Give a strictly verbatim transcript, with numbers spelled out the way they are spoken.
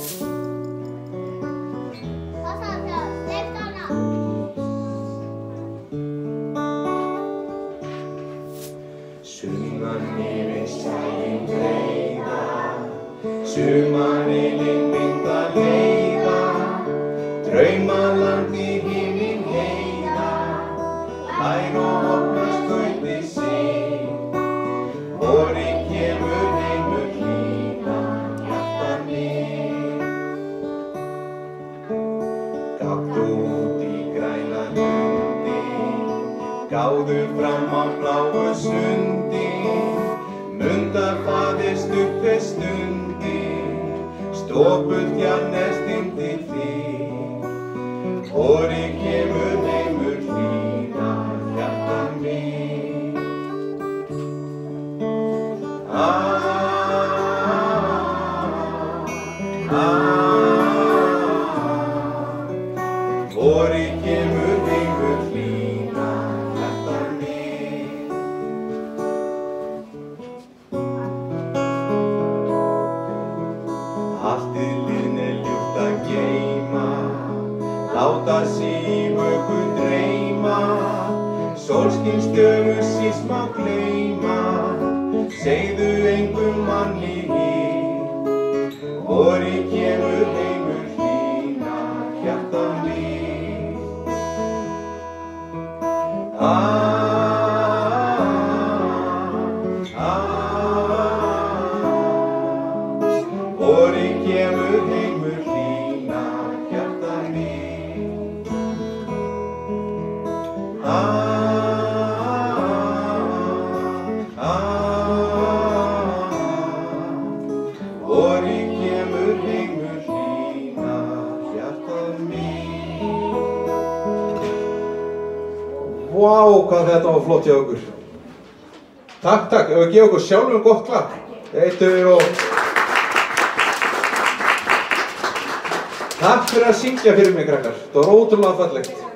Sunnan yfir sæinn breiða, sumarilinn mynda leiða, draumaland í himinn heiða, lær og opna skauti sig, vorið kemur heimur hlýna, hjarta mitt. Gakktu út í græna lundi, gáðu fram á bláu sundi, mundar faðir stutt hver stundi, stopult jarðnest inn til þín. Vorið kemur heimur hlýna, hjarta mitt. Ah, ah, vorið kemur heimur hlýna, hjarta mitt. Allt í liðn er ljúft að geyma, láta sig í vöku dreyma, sólskinsdögur síst má gleyma, segðu engum manni hitt, vorið kemur heimur hlýna, hjarta mitt. Ah, ah, vorið kemur heimur hlýna, hjarta mitt. Ah, ah, vorið kemur heimur hlýna, hjarta mitt. Vá, hvað þetta var flott hjá okkur. Takk, takk. Ef við gefa okkur sjálfum gott klapp. Eittur og... Takk fyrir að syngja fyrir mig, krakkar. Það var ótrúlega fallegt.